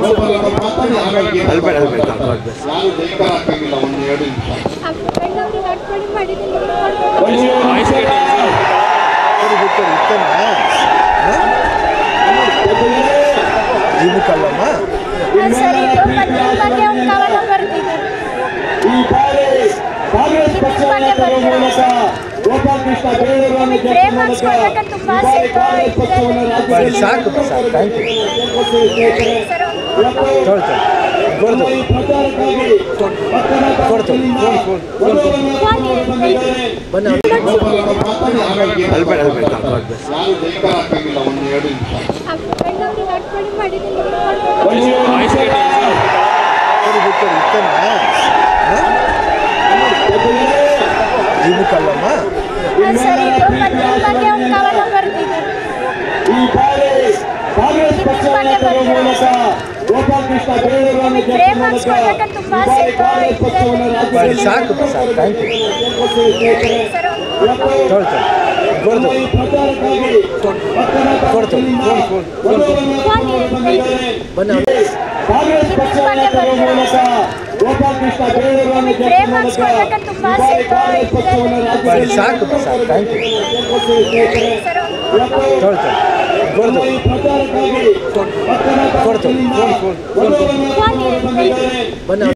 ಗೋಪಾಲಕೃಷ್ಣ ಬೇಡೂರನ್ನು ಸಾಕು ಸಾಕು ಥ್ಯಾಂಕ್ ಕಲ್ಲಮ್ಮ ಗೋಪಾಲಕೃಷ್ಣ ಬೇಡೂರನ್ನು ಸಾಕು ಸಾಕು ಥ್ಯಾಂಕ್ ಗೋಪಾಲಕೃಷ್ಣ ಬೇಡೂರನ್ನು ಸಾಕು ಸಾಕು ಥ್ಯಾಂಕ್ ಯು